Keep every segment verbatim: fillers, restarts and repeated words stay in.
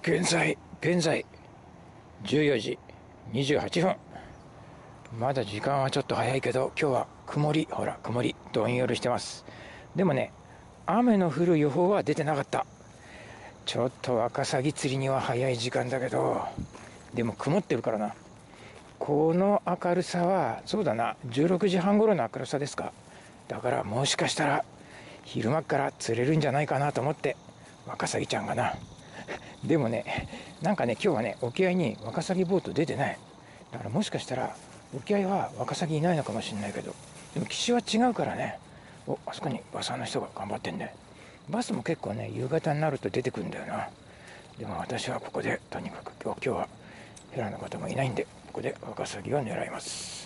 現在現在じゅうよじにじゅうはっぷん。まだ時間はちょっと早いけど、今日は曇り、ほら曇り、どんよりしてます。でもね、雨の降る予報は出てなかった。ちょっとワカサギ釣りには早い時間だけど、でも曇ってるからな。この明るさはそうだな、じゅうろくじはん頃の明るさですか。だからもしかしたら昼間から釣れるんじゃないかなと思って、ワカサギちゃんがな。でもね、なんかね、今日はね、沖合にワカサギボート出てない。だからもしかしたら沖合はワカサギいないのかもしれないけど、でも岸は違うからね。お、あそこにバスの人が頑張ってんね。バスも結構ね、夕方になると出てくるんだよな。でも私はここでとにかく今日今日はヘラの方もいないんで、ここでワカサギを狙います。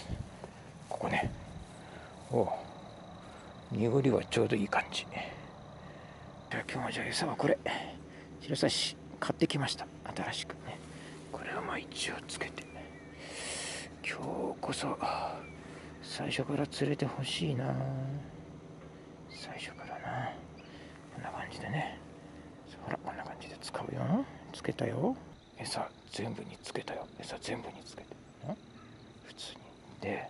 ここね。おう、濁りはちょうどいい感じ。今日はじゃあ餌はこれ、白さし買ってきました、新しくね。これをまあ一応つけて、今日こそ最初から釣れてほしいな。最初からな、こんな感じでね。ほら、こんな感じで使うよ。つけたよ、餌全部につけたよ。餌全部につけて普通にで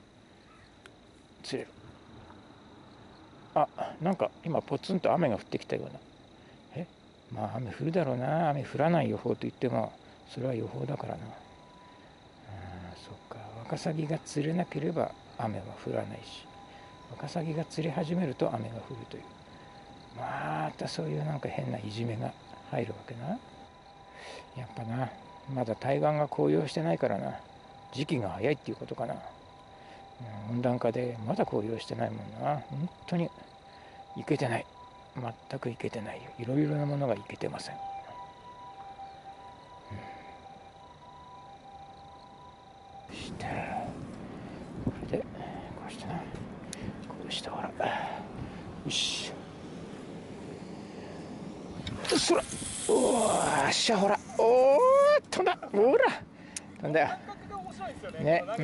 釣れる。あ、なんか今ポツンと雨が降ってきたような。え、まあ雨降るだろうな。雨降らない予報といってもそれは予報だからな。ああ、そっか。ワカサギが釣れなければ雨は降らないし、ワカサギが釣り始めると雨が降るという、またそういうなんか変ないじめが入るわけな。やっぱな、まだ対岸が紅葉してないからな、時期が早いっていうことかな。温暖化でまだ紅葉してないもんな。本当にいけてない、全くいけてないよ。いろいろなものがいけてません。そしてこれでこうしてな、こうしてほら、よし、そら、おお、しゃ、ほら、おお、飛んだ、ほら飛んだよね。うん、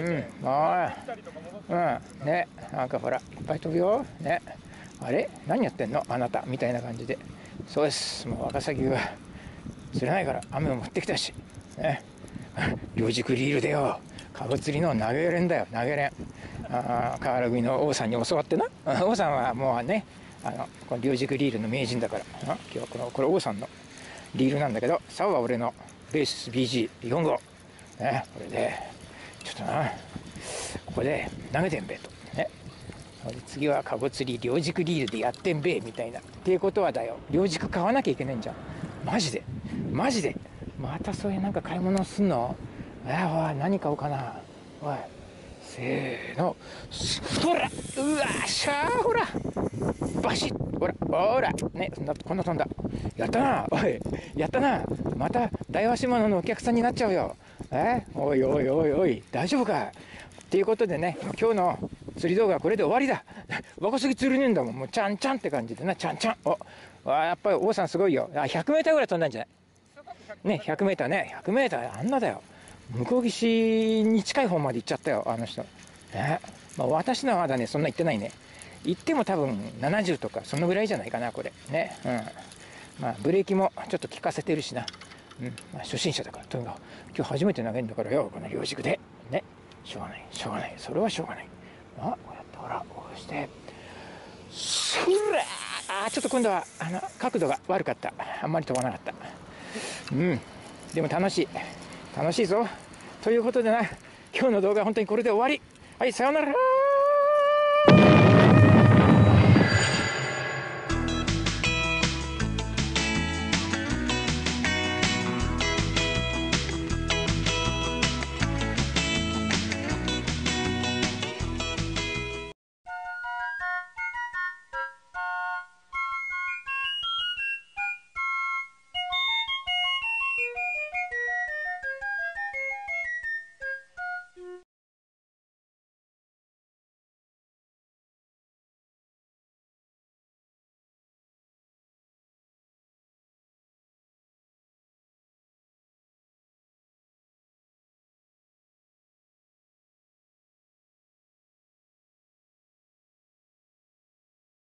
おい、うんね、なんかほらいっぱい飛ぶよね。あれ、何やってんのあなたみたいな感じで。そうです、もうワカサギが釣れないから雨も降ってきたしね。両軸リールでよ、カブ釣りの投げれんだよ、投げれん。あ、河原組の王さんに教わってな。王さんはもうね、あのこの両軸リールの名人だから。今日はこのこれ王さんのリールなんだけど、竿は俺のベース ビージーよん 号ね。これでちょっとな、ここで投げてんべとね。次はカゴ釣り両軸リールでやってんべみたいな。っていうことはだよ、両軸買わなきゃいけないんじゃん。マジでマジでまたそういうなんか買い物すんの。あ、おい、何買おうかな。おい、せーの、ほら、うわっしゃー、ほらバシッ、ほらほらね、そんな、こんな飛んだ。やったな、おい、やったな。また大和島のお客さんになっちゃうよ。え、おいおいおいおい、大丈夫かっていうことでね、今日の釣り動画はこれで終わりだ。ワカサギ釣れねえんだもん。もうちゃんちゃんって感じでな、ちゃんちゃん。おあ、やっぱり王さんすごいよ。あ、ひゃくメーターぐらい飛んだんじゃないね。ひゃくメーターね、ひゃくメーター、あんなだよ。向こう岸に近い方まで行っちゃったよ、あの人ね。まあ、私のはまだね、そんな行ってないね。行っても多分ななじゅうとかそのぐらいじゃないかな、これね。うん、まあブレーキもちょっと効かせてるしな。うん、まあ、初心者だからとにかく今日初めて投げるんだからよ、この両軸でね。しょうがないしょうがない、それはしょうがない。あ、こうやってほら、こうしてそら、あ、ちょっと今度はあの角度が悪かった。あんまり飛ばなかった。うん、でも楽しい楽しいぞ。ということでな、今日の動画は本当にこれで終わり。はい、さようなら。